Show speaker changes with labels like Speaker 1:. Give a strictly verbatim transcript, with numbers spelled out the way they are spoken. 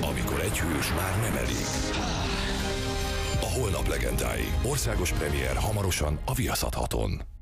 Speaker 1: amikor egy hős már nem elég. A Holnap legendái. Országos premier hamarosan a Viaszat haton.